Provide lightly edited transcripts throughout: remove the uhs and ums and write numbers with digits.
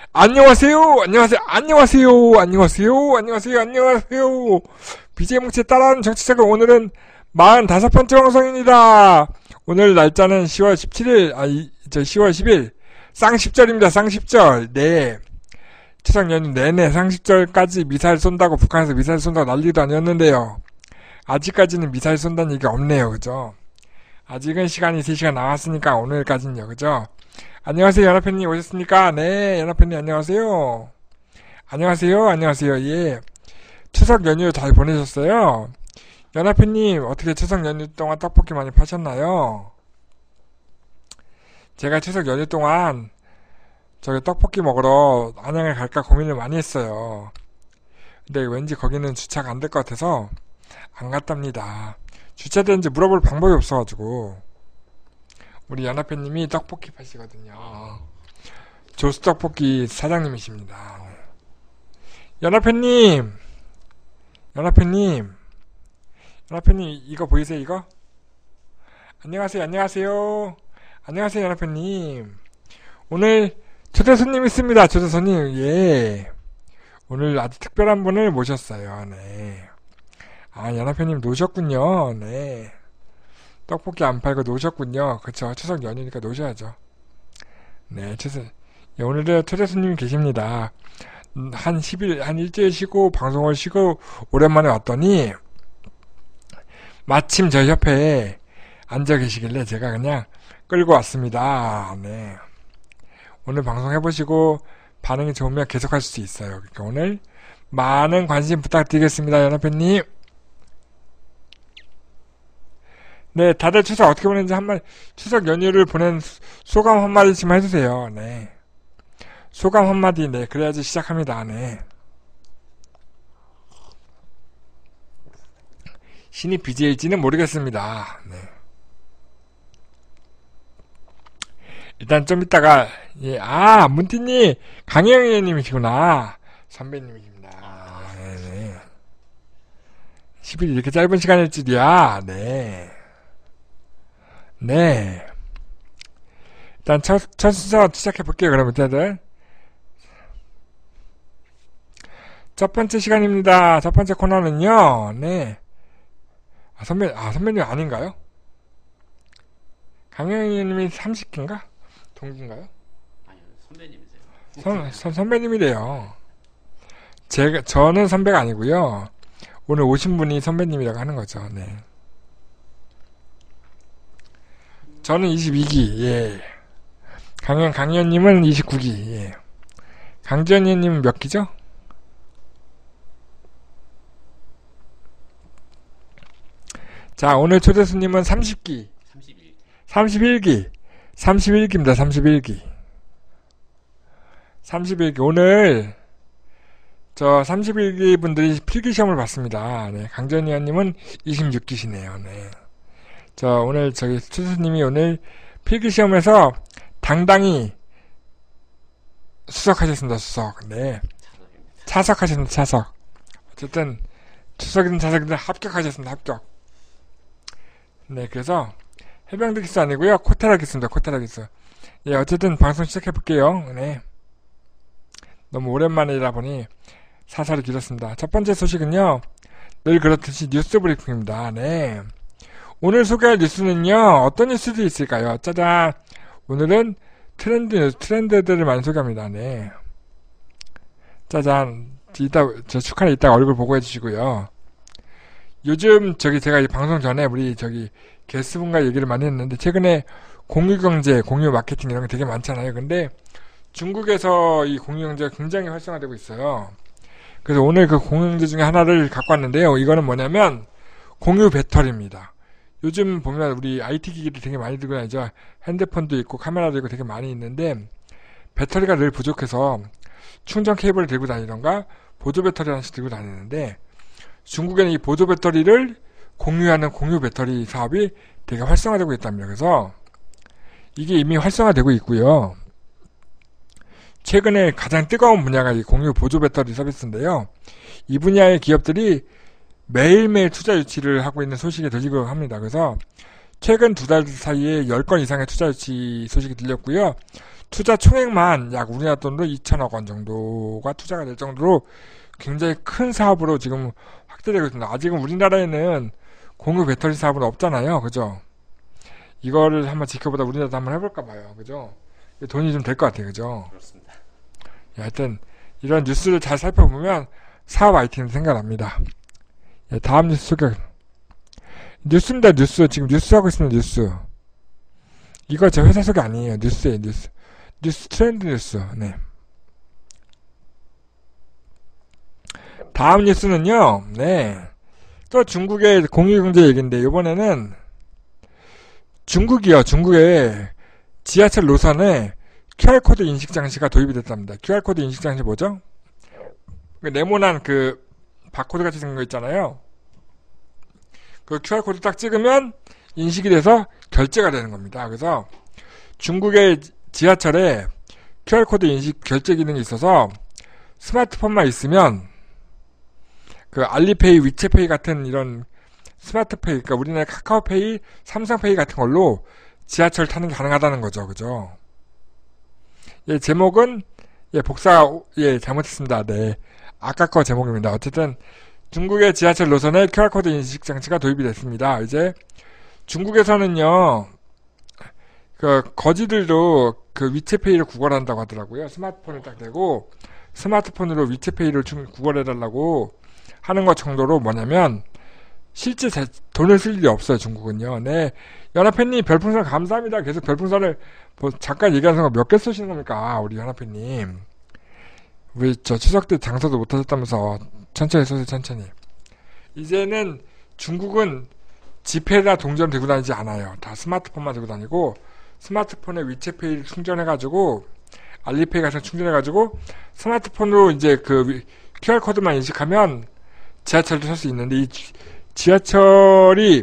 안녕하세요, 안녕하세요, 안녕하세요, 안녕하세요, 안녕하세요, 안녕하세요. BJ 뭉치에 따라하는 정치자금 오늘은 45번째 방송입니다. 오늘 날짜는 10월 17일, 10월 10일, 쌍십절입니다, 쌍십절. 네. 추석 연휴 내내 쌍십절까지 미사일 쏜다고 북한에서 미사일 쏜다고 난리도 아니었는데요. 아직까지는 미사일 쏜다는 얘기가 없네요, 그죠? 아직은 시간이 3시간 남았으니까 오늘까지는요, 그죠? 안녕하세요, 연합회님 오셨습니까? 네, 연합회님 안녕하세요. 안녕하세요, 안녕하세요, 예. 추석 연휴 잘 보내셨어요? 연합회님, 어떻게 추석 연휴 동안 떡볶이 많이 파셨나요? 제가 추석 연휴 동안 저기 떡볶이 먹으러 안양에 갈까 고민을 많이 했어요. 근데 왠지 거기는 주차가 안 될 것 같아서 안 갔답니다. 주차되는지 물어볼 방법이 없어가지고. 우리 연합회님이 떡볶이 파시거든요. 조수떡볶이 사장님이십니다. 연합회님, 연합회님 이거 보이세요, 이거? 안녕하세요, 안녕하세요. 안녕하세요, 연합회님. 오늘 초대 손님 있습니다, 초대 손님. 예. 오늘 아주 특별한 분을 모셨어요, 네. 아, 연합회님 노셨군요, 네. 떡볶이 안 팔고 노셨군요. 그쵸. 추석 연휴니까 노셔야죠. 네, 예, 오늘은 초대 손님이 계십니다. 한 일주일 쉬고, 방송을 쉬고, 오랜만에 왔더니, 마침 저 옆에 앉아 계시길래 제가 그냥 끌고 왔습니다. 네. 오늘 방송 해보시고, 반응이 좋으면 계속 할 수 있어요. 그러니까 오늘, 많은 관심 부탁드리겠습니다, 연합회님. 네, 다들 추석 어떻게 보냈는지 추석 연휴를 보낸 소감 한마디씩만 해주세요. 네. 소감 한마디, 네. 그래야지 시작합니다. 네. 신입 BJ일지는 모르겠습니다. 네. 일단 좀 이따가, 예, 문티님, 강영희님이시구나. 선배님이십니다. 네네. 10일 이렇게 짧은 시간일 줄이야. 네. 네. 일단 첫 순서 시작해볼게요, 그러면 다들. 첫 번째 시간입니다. 첫 번째 코너는요, 네. 선배님 아닌가요? 강영희님이 30기인가? 동기인가요? 아니요, 선배님이세요. 선배님이래요. 저는 선배가 아니고요. 오늘 오신 분이 선배님이라고 하는 거죠, 네. 저는 22기, 예. 강현님은 29기, 예. 강지현님은 몇 기죠? 자, 오늘 초대 손님은 30기. 31기. 31기입니다, 31기. 31기. 오늘, 31기 분들이 필기시험을 봤습니다. 네. 강전위원님은 26기시네요, 네. 오늘 추수님이 오늘 필기시험에서 당당히 수석하셨습니다, 수석. 네. 차석하셨습니다, 차석. 어쨌든, 추석이든 차석이든 합격하셨습니다, 합격. 네, 그래서, 해병대 기수 아니고요 코테라 기수입니다, 코테라 기수. 예, 어쨌든 방송 시작해볼게요. 네. 너무 오랜만이라 보니 사설이 길었습니다. 첫 번째 소식은요, 늘 그렇듯이 뉴스 브리핑입니다. 네. 오늘 소개할 뉴스는요, 어떤 뉴스들이 있을까요? 짜잔! 오늘은 트렌드들을 많이 소개합니다. 네. 짜잔! 축하는 이따가 얼굴 보고 해주시고요. 요즘, 제가 이 방송 전에 우리 게스트분과 얘기를 많이 했는데, 최근에 공유경제, 공유 마케팅 이런 게 되게 많잖아요. 근데 중국에서 이 공유경제가 굉장히 활성화되고 있어요. 그래서 오늘 그 공유경제 중에 하나를 갖고 왔는데요. 이거는 뭐냐면, 공유 배터리입니다. 요즘 보면 우리 IT 기기를 되게 많이 들고 다니죠. 핸드폰도 있고 카메라도 있고 되게 많이 있는데 배터리가 늘 부족해서 충전 케이블을 들고 다니던가 보조 배터리 하나씩 들고 다니는데 중국에는 이 보조 배터리를 공유하는 공유 배터리 사업이 되게 활성화되고 있답니다. 그래서 이게 이미 활성화되고 있고요. 최근에 가장 뜨거운 분야가 이 공유 보조 배터리 서비스인데요. 이 분야의 기업들이 매일매일 투자 유치를 하고 있는 소식이 들리고 합니다. 그래서 최근 2달 사이에 10건 이상의 투자 유치 소식이 들렸고요. 투자 총액만 약 우리나라 돈으로 2천억 원 정도가 투자가 될 정도로 굉장히 큰 사업으로 지금 확대되고 있습니다. 아직은 우리나라에는 공유 배터리 사업은 없잖아요. 그죠? 이거를 한번 지켜보다 우리나라도 한번 해볼까 봐요. 그죠? 돈이 좀 될 것 같아요. 그죠? 그렇습니다. 예, 하여튼 이런 뉴스를 잘 살펴보면 사업 아이템이 생각납니다. 예, 다음 뉴스 소개. 뉴스입니다. 뉴스. 지금 뉴스 하고 있습니다. 뉴스. 이거 제 회사 소개 아니에요. 뉴스예요. 뉴스. 뉴스 트렌드 뉴스. 네. 다음 뉴스는요. 네. 또 중국의 공유경제 얘기인데 이번에는 중국이요. 중국의 지하철 노선에 QR코드 인식 장치가 도입이 됐답니다. QR코드 인식 장치 뭐죠? 네모난 그 바코드 같이 생긴 거 있잖아요. 그 QR코드 딱 찍으면 인식이 돼서 결제가 되는 겁니다. 그래서 중국의 지하철에 QR코드 인식 결제 기능이 있어서 스마트폰만 있으면 그 알리페이, 위챗페이 같은 이런 스마트페이, 그러니까 우리나라 카카오페이, 삼성페이 같은 걸로 지하철 타는 게 가능하다는 거죠. 그죠? 예, 제목은, 예, 예, 잘못했습니다. 네. 아까 거 제목입니다. 어쨌든, 중국의 지하철 노선에 QR코드 인식 장치가 도입이 됐습니다. 이제, 중국에서는요, 거지들도 그 위챗페이를 구걸한다고 하더라고요. 스마트폰을 딱 대고, 스마트폰으로 위챗페이를 구걸해달라고 하는 것 정도로 뭐냐면, 실제 돈을 쓸 일이 없어요, 중국은요. 네. 연합회님, 별풍선 감사합니다. 계속 별풍선을, 잠깐 얘기하는 거 몇 개 쓰시는 겁니까? 우리 연합회님. 우리 추석 때 장사도 못 하셨다면서, 천천히 쏘세요, 천천히. 이제는 중국은 지폐나 동전 들고 다니지 않아요. 다 스마트폰만 들고 다니고, 스마트폰에 위챗페이를 충전해가지고, 알리페이 같은 거 충전해가지고, 스마트폰으로 이제 그 QR코드만 인식하면, 지하철도 탈 수 있는데, 이 지하철이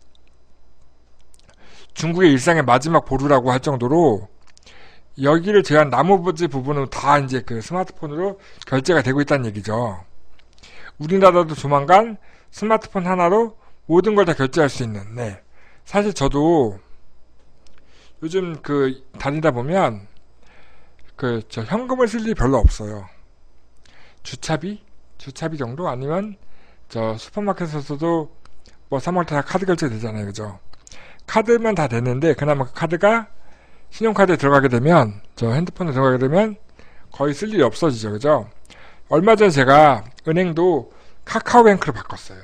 중국의 일상의 마지막 보루라고 할 정도로 여기를 제한 나머지 부분은 다 이제 그 스마트폰으로 결제가 되고 있다는 얘기죠. 우리나라도 조만간 스마트폰 하나로 모든 걸 다 결제할 수 있는, 네. 사실 저도 요즘 다니다 보면 현금을 쓸 일이 별로 없어요. 주차비 정도? 아니면 슈퍼마켓에서도 사 먹을 때 다 카드 결제 되잖아요. 그죠? 카드만 다 되는데, 그나마 그 카드가 신용카드에 들어가게 되면, 핸드폰에 들어가게 되면 거의 쓸 일이 없어지죠. 그죠? 얼마 전에 제가 은행도 카카오뱅크로 바꿨어요.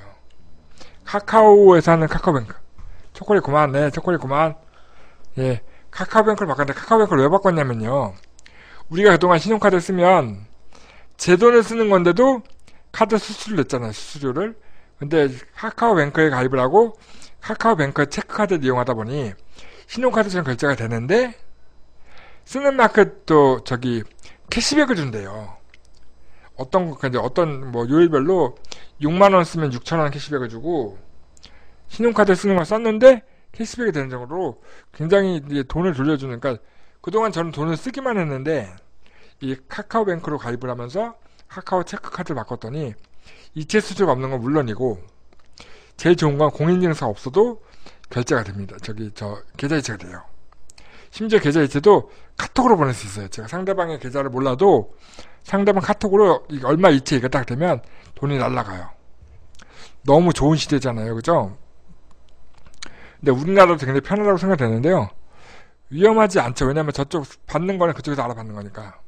카카오에서 하는 카카오뱅크. 초콜릿 그만, 네, 초콜릿 그만. 예, 카카오뱅크로 바꿨는데, 카카오뱅크를 왜 바꿨냐면요. 우리가 그동안 신용카드 쓰면, 제 돈을 쓰는 건데도 카드 수수료를 냈잖아요, 수수료를. 근데 카카오뱅크에 가입을 하고 카카오뱅크의 체크카드를 이용하다 보니 신용카드처럼 결제가 되는데 쓰는 만큼 또 캐시백을 준대요. 어떤 요일별로 6만원 쓰면 6천원 캐시백을 주고 신용카드 쓰는 걸 썼는데 캐시백이 되는 정도로 굉장히 이제 돈을 돌려주는, 그러니까 그동안 저는 돈을 쓰기만 했는데 이 카카오뱅크로 가입을 하면서 카카오 체크카드를 바꿨더니 이체 수수료가 없는 건 물론이고 제일 좋은 건 공인인증서가 없어도 결제가 됩니다. 계좌 이체가 돼요. 심지어 계좌 이체도 카톡으로 보낼 수 있어요. 제가 상대방의 계좌를 몰라도 상대방 카톡으로 얼마 이체 이거 딱 되면 돈이 날아가요. 너무 좋은 시대잖아요. 그죠? 근데 우리나라도 굉장히 편하다고 생각되는데요. 위험하지 않죠. 왜냐면 저쪽 받는 거는 그쪽에서 알아받는 거니까.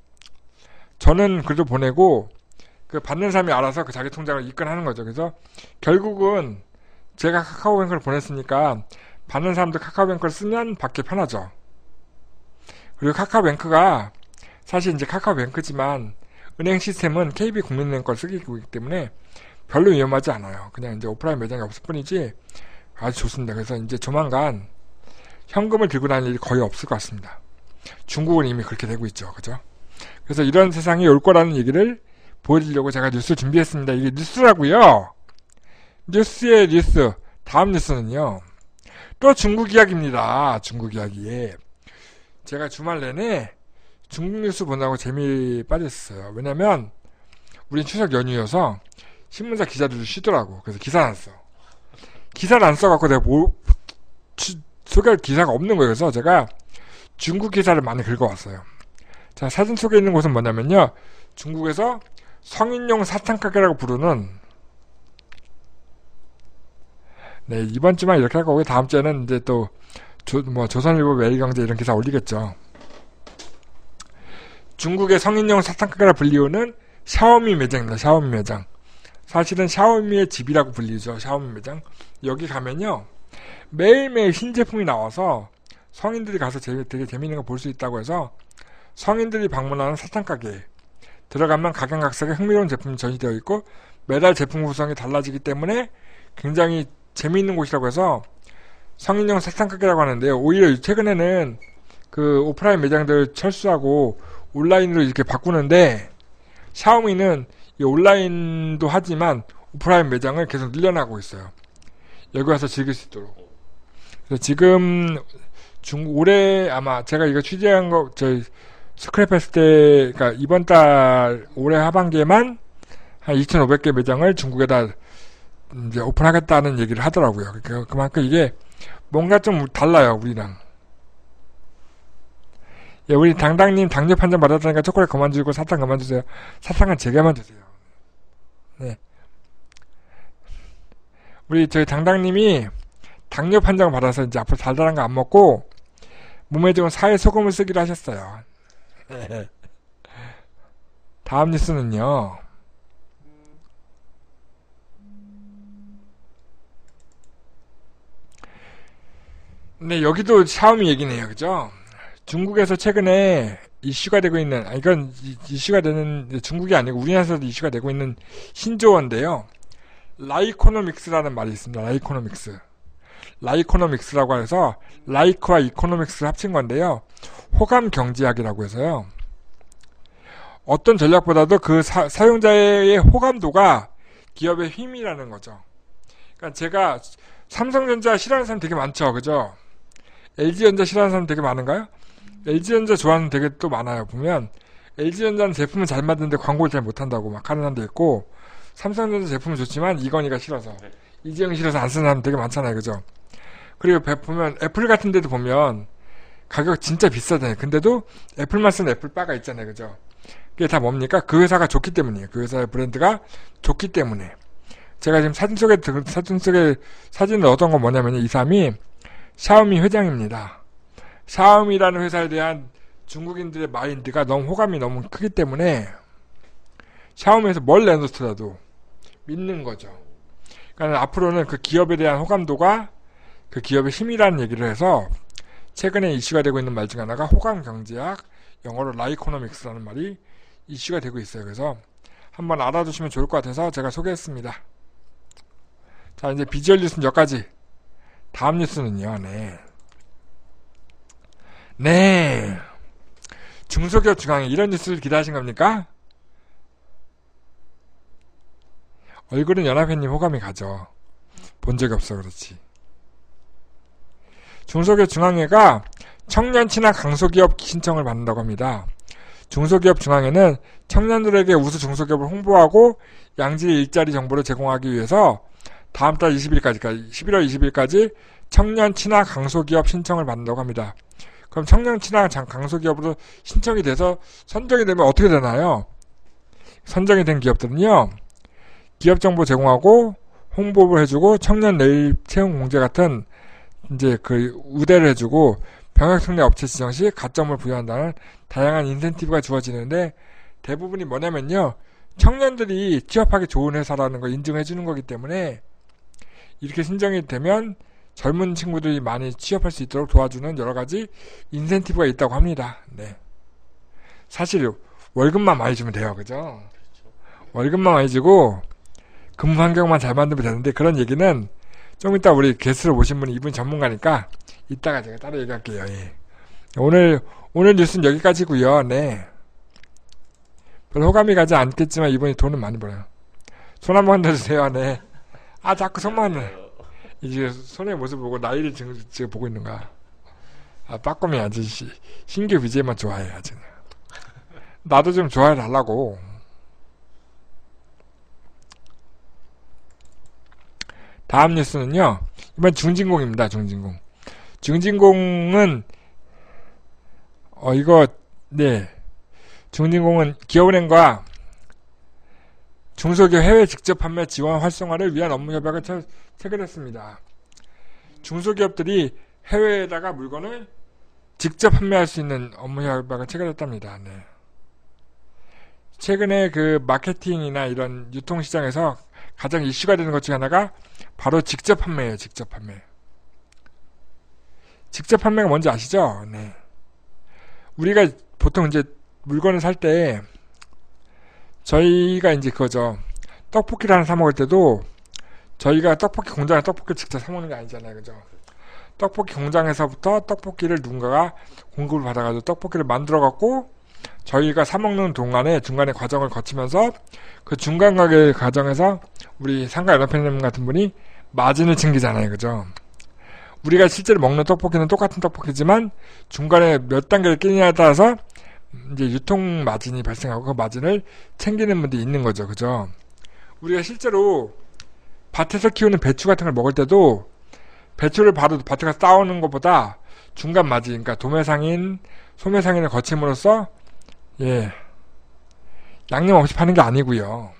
저는 그래도 보내고 받는 사람이 알아서 자기 통장을 입금하는 거죠. 그래서 결국은 제가 카카오뱅크를 보냈으니까 받는 사람도 카카오뱅크를 쓰면 받기 편하죠. 그리고 카카오뱅크가 사실 이제 카카오뱅크지만 은행 시스템은 KB국민은행 걸 쓰기 때문에 별로 위험하지 않아요. 그냥 이제 오프라인 매장이 없을 뿐이지 아주 좋습니다. 그래서 이제 조만간 현금을 들고 다닐 일이 거의 없을 것 같습니다. 중국은 이미 그렇게 되고 있죠. 그죠? 그래서 이런 세상이 올 거라는 얘기를 보여드리려고 제가 뉴스 준비했습니다. 이게 뉴스라고요. 뉴스의 뉴스. 다음 뉴스는요. 또 중국 이야기입니다. 중국 이야기. 제가 주말 내내 중국 뉴스 보느라고 재미 빠졌어요. 왜냐면 우린 추석 연휴여서 신문사 기자들도 쉬더라고. 그래서 기사를 안 써. 기사를 안 써갖고 내가 소개할 기사가 없는 거예요. 그래서 제가 중국 기사를 많이 긁어왔어요. 자, 사진 속에 있는 곳은 뭐냐면요. 중국에서 성인용 사탕가게라고 부르는, 네, 이번 주만 이렇게 하고, 다음 주에는 이제 또, 조선일보 매일경제 이런 기사 올리겠죠. 중국의 성인용 사탕가게라 불리우는 샤오미 매장입니다. 샤오미 매장. 사실은 샤오미의 집이라고 불리죠. 샤오미 매장. 여기 가면요. 매일매일 신제품이 나와서 성인들이 가서 되게 재미있는 거 볼 수 있다고 해서 성인들이 방문하는 사탕가게에 들어가면 각양각색의 흥미로운 제품이 전시되어 있고 매달 제품 구성이 달라지기 때문에 굉장히 재미있는 곳이라고 해서 성인용 사탕가게라고 하는데요. 오히려 최근에는 그 오프라인 매장들 철수하고 온라인으로 이렇게 바꾸는데 샤오미는 이 온라인도 하지만 오프라인 매장을 계속 늘려나가고 있어요. 여기 와서 즐길 수 있도록. 그래서 지금 올해 아마 제가 이거 취재한 거 저희 스크랩 했을 때, 그러니까 이번 달 올해 하반기에만 한 2,500개 매장을 중국에다 이제 오픈하겠다는 얘기를 하더라고요. 그러니까 그만큼 이게 뭔가 좀 달라요, 우리랑. 예, 우리 당당님 당뇨 판정 받았다니까 초콜릿 그만 주고 사탕 그만 주세요. 사탕은 제게만 주세요. 네. 우리 저희 당당님이 당뇨 판정 받아서 이제 앞으로 달달한 거 안 먹고 몸에 좋은 사회 소금을 쓰기로 하셨어요. 다음 뉴스는요. 네, 여기도 샤오미 얘기네요. 그죠? 중국에서 최근에 이슈가 되고 있는, 이건 이슈가 되는, 중국이 아니고 우리나라에서도 이슈가 되고 있는 신조어인데요. 라이코노믹스라는 말이 있습니다. 라이코노믹스. 라이코노믹스라고 해서 라이크와 이코노믹스를 합친 건데요. 호감 경제학이라고 해서요. 어떤 전략보다도 그 사용자의 호감도가 기업의 힘이라는 거죠. 그러니까 제가 삼성전자 싫어하는 사람 되게 많죠. 그죠? LG전자 싫어하는 사람 되게 많은가요? LG전자 좋아하는 되게 또 많아요. 보면 LG전자는 제품을 잘 만드는데 광고를 잘 못한다고 막 하는 사람도 있고 삼성전자 제품은 좋지만 이건희가 싫어서 이재용이 싫어서 안 쓰는 사람 되게 많잖아요. 그죠? 그리고 보면 애플 같은 데도 보면 가격 진짜 비싸잖아요. 근데도 애플만 쓰는 애플바가 있잖아요. 그죠? 그게 다 뭡니까? 그 회사가 좋기 때문이에요. 그 회사의 브랜드가 좋기 때문에. 제가 지금 사진 속에 사진을 얻은 건 뭐냐면 이 사람이 샤오미 회장입니다. 샤오미라는 회사에 대한 중국인들의 마인드가 너무 호감이 너무 크기 때문에 샤오미에서 뭘 내놓더라도 믿는 거죠. 그러니까 앞으로는 그 기업에 대한 호감도가 그 기업의 힘이라는 얘기를 해서 최근에 이슈가 되고 있는 말 중 하나가 호감 경제학, 영어로 라이코노믹스라는 말이 이슈가 되고 있어요. 그래서 한번 알아두시면 좋을 것 같아서 제가 소개했습니다. 자, 이제 비주얼 뉴스는 여기까지. 다음 뉴스는요. 네. 중소기업 중앙회 이런 뉴스를 기대하신 겁니까? 얼굴은 연합회님 호감이 가죠. 본 적이 없어 그렇지. 중소기업 중앙회가 청년 친화 강소기업 신청을 받는다고 합니다. 중소기업 중앙회는 청년들에게 우수 중소기업을 홍보하고 양질의 일자리 정보를 제공하기 위해서 다음 달 20일까지, 11월 20일까지 청년 친화 강소기업 신청을 받는다고 합니다. 그럼 청년 친화 강소기업으로 신청이 돼서 선정이 되면 어떻게 되나요? 선정이 된 기업들은요, 기업 정보 제공하고 홍보를 해주고 청년 내일 채용 공제 같은 이제 그 우대를 해주고 병역 특례 업체 지정 시 가점을 부여한다는 다양한 인센티브가 주어지는데 대부분이 뭐냐면요, 청년들이 취업하기 좋은 회사라는 걸 인증해 주는 거기 때문에 이렇게 신청이 되면 젊은 친구들이 많이 취업할 수 있도록 도와주는 여러 가지 인센티브가 있다고 합니다. 네. 사실 월급만 많이 주면 돼요. 그죠? 월급만 많이 주고 근무 환경만 잘 만들면 되는데 그런 얘기는 좀 이따 우리 게스트로 모신 분이 이분이 전문가니까 이따가 제가 따로 얘기할게요. 예. 오늘 뉴스는 여기까지고요. 네. 별 호감이 가지 않겠지만 이분이 돈은 많이 벌어요. 손 한번 흔들주세요. 네. 아, 자꾸 손만 이제 손의 모습 보고 나이를 지금 보고 있는 거야. 아, 빠꼼이 아저씨 신규 BJ만 좋아해 아직. 나도 좀 좋아해 달라고. 다음 뉴스는요. 이번 중진공입니다. 중진공은 이거, 네. 중진공은 기업은행과 중소기업 해외 직접 판매 지원 활성화를 위한 업무 협약을 체결했습니다. 중소기업들이 해외에다가 물건을 직접 판매할 수 있는 업무 협약을 체결했답니다. 네. 최근에 그 마케팅이나 이런 유통시장에서 가장 이슈가 되는 것 중에 하나가 바로 직접 판매예요. 직접 판매. 직접 판매가 뭔지 아시죠? 네. 우리가 보통 이제 물건을 살 때 저희가 이제 그거죠. 떡볶이를 하나 사 먹을 때도 저희가 떡볶이 공장에 떡볶이를 직접 사 먹는 게 아니잖아요. 그죠? 떡볶이 공장에서부터 떡볶이를 누군가가 공급을 받아가지고 떡볶이를 만들어 갖고 저희가 사 먹는 동안에 중간에 과정을 거치면서 그 중간 가게 과정에서 우리 상가연합회장님 같은 분이 마진을 챙기잖아요. 그죠? 우리가 실제로 먹는 떡볶이는 똑같은 떡볶이지만 중간에 몇 단계를 끼냐에 따라서 이제 유통 마진이 발생하고 그 마진을 챙기는 분들이 있는 거죠. 그죠? 우리가 실제로 밭에서 키우는 배추 같은 걸 먹을 때도 배추를 바로 밭에 가서 따오는 것보다 중간 마진, 그러니까 도매상인, 소매상인을 거침으로써 예, 양념 없이 파는 게 아니고요.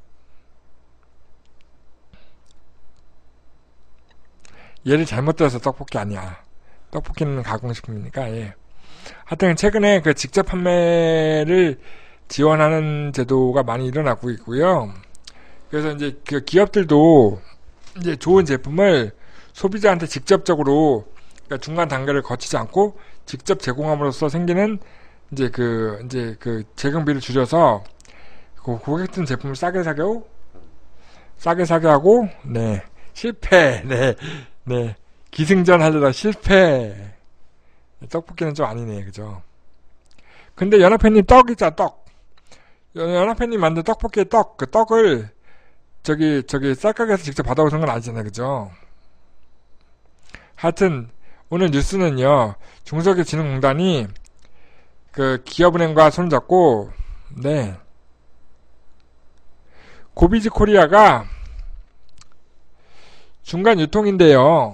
얘를 잘못 들어서 떡볶이 아니야. 떡볶이는 가공식품이니까. 예. 하여튼 최근에 그 직접 판매를 지원하는 제도가 많이 일어나고 있고요. 그래서 이제 그 기업들도 이제 좋은 제품을 소비자한테 직접적으로 그러니까 중간 단계를 거치지 않고 직접 제공함으로써 생기는 이제 그 제공비를 줄여서 그 고객들 제품을 싸게 사게 하고 네 실패 네 기승전 하려다 실패. 떡볶이는 좀 아니네, 그죠? 근데 연합회님 떡이자 떡. 연합회님 만든 떡볶이의 떡, 그 떡을 저기 쌀가게에서 직접 받아오는 건 아니잖아요, 그죠? 하여튼 오늘 뉴스는요, 중소기업진흥공단이 그 기업은행과 손잡고 네 고비즈 코리아가 중간 유통인데요.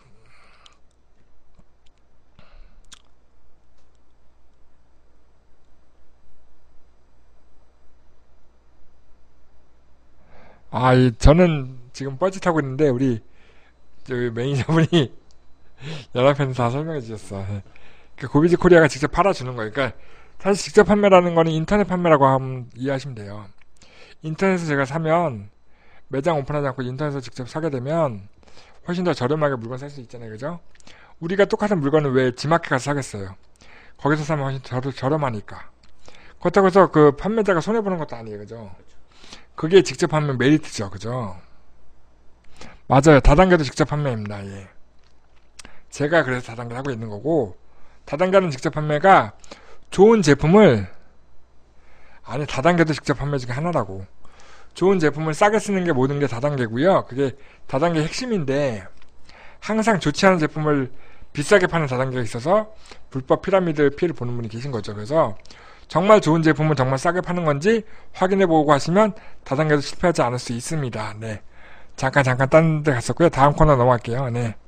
저는 지금 뻘짓하고 있는데 우리 저기 매니저분이 연합회는 다 설명해 주셨어. 그 고비즈 코리아가 직접 팔아주는 거예요. 그러니까 사실 직접 판매라는 거는 인터넷 판매라고 하면 이해하시면 돼요. 인터넷에서 제가 사면 매장 오픈하지 않고 인터넷에서 직접 사게 되면 훨씬 더 저렴하게 물건 살 수 있잖아요. 그죠? 우리가 똑같은 물건을 왜 지마켓 가서 사겠어요? 거기서 사면 훨씬 저렴하니까. 그렇다고 해서 그 판매자가 손해보는 것도 아니에요. 그죠? 그게 직접 판매 메리트죠. 그죠? 맞아요. 다단계도 직접 판매입니다. 예. 제가 그래서 다단계를 하고 있는 거고, 다단계는 직접 판매가 좋은 제품을, 다단계도 직접 판매 중에 하나라고. 좋은 제품을 싸게 쓰는 게 모든 게 다단계고요. 그게 다단계 핵심인데, 항상 좋지 않은 제품을 비싸게 파는 다단계가 있어서 불법 피라미드 피해를 보는 분이 계신 거죠. 그래서 정말 좋은 제품을 정말 싸게 파는 건지 확인해보고 하시면 다단계도 실패하지 않을 수 있습니다. 네. 잠깐 딴 데 갔었고요. 다음 코너 넘어갈게요. 네.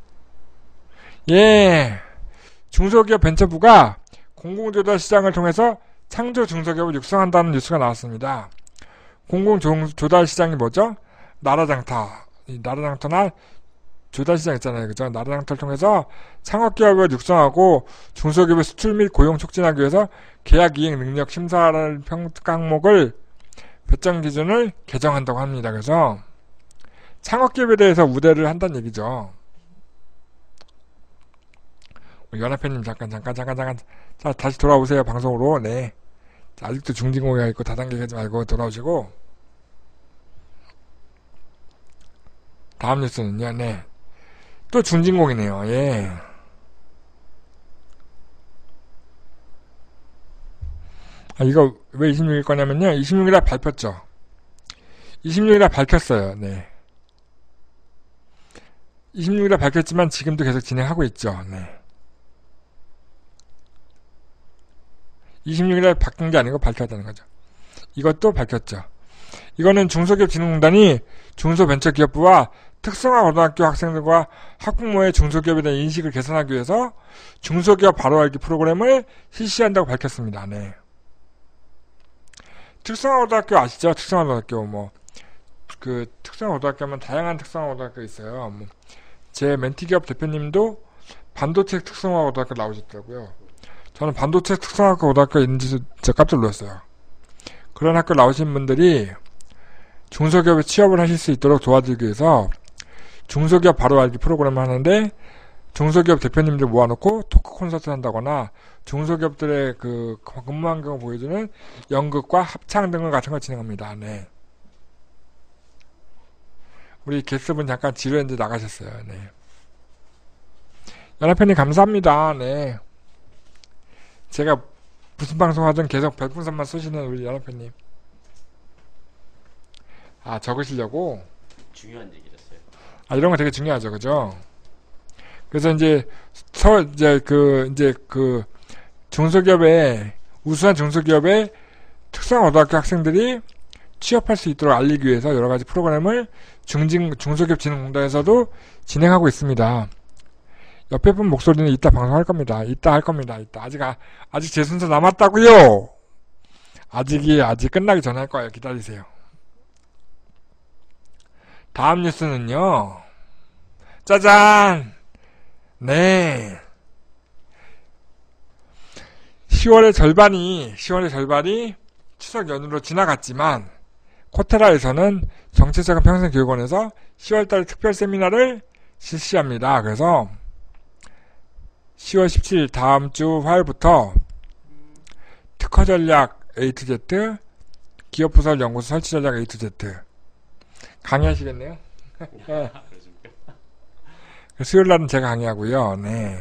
예. 중소기업 벤처부가 공공조달 시장을 통해서 창조 중소기업을 육성한다는 뉴스가 나왔습니다. 공공조달 시장이 뭐죠? 나라장터. 나라장터나 조달시장 있잖아요. 그죠? 나라장터를 통해서 창업기업을 육성하고 중소기업의 수출 및 고용 촉진하기 위해서 계약 이행 능력 심사를 평가목을 배정 기준을 개정한다고 합니다. 그래서 창업기업에 대해서 우대를 한다는 얘기죠. 연합회님 잠깐. 자, 다시 돌아오세요. 방송으로. 네. 자, 아직도 중진공이가 있고 다단계 하지 말고 돌아오시고. 다음 뉴스는요. 네. 또 중진공이네요. 예. 이거 왜 26일 거냐면요. 26일에 밝혔죠. 26일에 밝혔어요. 네. 26일에 밝혔지만 지금도 계속 진행하고 있죠. 네. 26일에 바뀐 게 아니고 밝혔다는 거죠. 이것도 밝혔죠. 이거는 중소기업진흥공단이 중소벤처기업부와 특성화 고등학교 학생들과 학부모의 중소기업에 대한 인식을 개선하기 위해서 중소기업 바로 알기 프로그램을 실시한다고 밝혔습니다. 네. 특성화 고등학교 아시죠? 특성화 고등학교 특성화 고등학교면 다양한 특성화 고등학교가 있어요. 제 멘티기업 대표님도 반도체 특성화 고등학교 나오셨더라고요. 저는 반도체 특성화 고등학교 있는지 진짜 깜짝 놀랐어요. 그런 학교 나오신 분들이 중소기업에 취업을 하실 수 있도록 도와드리기 위해서 중소기업 바로 알기 프로그램을 하는데, 중소기업 대표님들 모아놓고 토크 콘서트 한다거나 중소기업들의 그 근무 환경을 보여주는 연극과 합창 등을 같은 걸 진행합니다. 네. 우리 게스트분 잠깐 지루했는데 나가셨어요. 네. 연합회님 감사합니다. 네. 제가 무슨 방송 하든 계속 별풍선만 쏘시는 우리 연합회님. 아, 적으시려고? 중요한 얘기였어요. 아, 이런 거 되게 중요하죠. 그죠? 그래서 우수한 중소기업의 특성화 고등학교 학생들이 취업할 수 있도록 알리기 위해서 여러 가지 프로그램을 중소기업진흥공단에서도 진행하고 있습니다. 옆에 분 목소리는 이따 방송할 겁니다. 이따 할 겁니다. 이따. 아직 제 순서 남았다고요. 아직 끝나기 전에 할 거예요. 기다리세요. 다음 뉴스는요. 짜잔! 네. 10월의 절반이 추석 연휴로 지나갔지만, 코테라에서는 정체적인 평생교육원에서 10월달 특별 세미나를 실시합니다. 그래서 10월 17일 다음 주 화요일부터 특허 전략 A to Z, 기업부설 연구소 설치 전략 A to Z 강의하시겠네요? 수요일날은 제가 강의하고요. 네.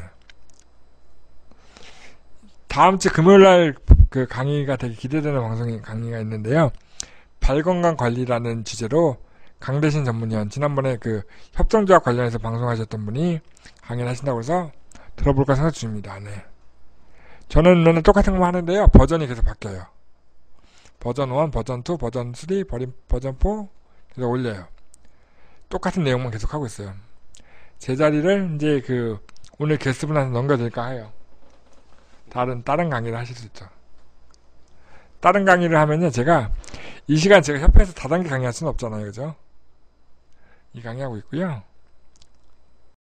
다음 주 금요일날 그 강의가 되게 기대되는 강의가 있는데요. 발건강 관리라는 주제로 강대신 전문위원, 지난번에 그 협정조합 관련해서 방송하셨던 분이 강의를 하신다고 해서 들어볼까 생각 중입니다. 네. 저는 맨날 똑같은 것만 하는데요. 버전이 계속 바뀌어요. 버전 1, 버전 2, 버전 3, 버전 4 계속 올려요. 똑같은 내용만 계속 하고 있어요. 제 자리를 이제 오늘 게스트분한테 넘겨드릴까 해요. 다른 강의를 하실 수 있죠. 다른 강의를 하면요, 이 시간 제가 협회에서 다단계 강의할 수는 없잖아요. 그죠? 이 강의하고 있고요.